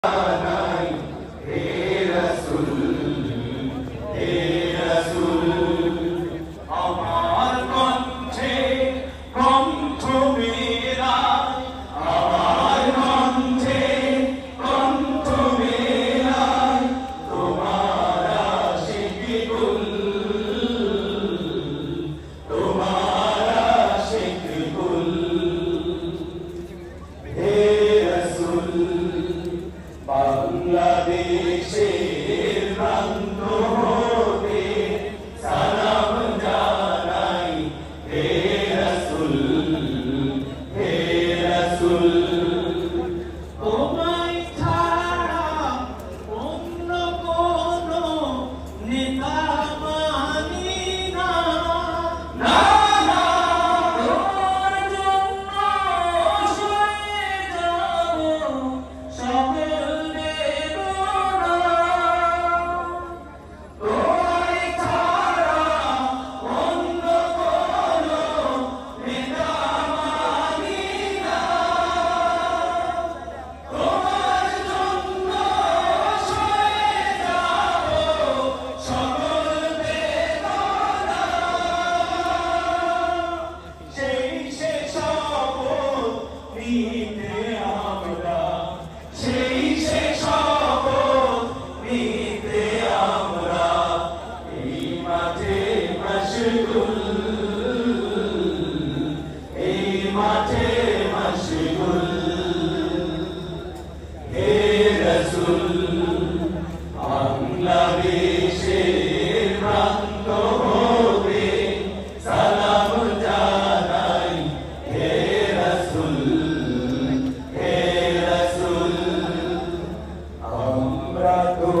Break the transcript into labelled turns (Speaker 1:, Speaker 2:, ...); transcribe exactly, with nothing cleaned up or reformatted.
Speaker 1: বাংলাদেশের প্রান্ত হতে সালাম জানাই হে রাসূল হে রাসূল তোমায় ছাড়া অন্য কোনো নেতা মানি না না না তোমার জন্য সয়ে যাব সকল বাংলাদেশের প্রান্ত হতে সালাম জানাই হে রাসূল হে রাসূল আমরা তো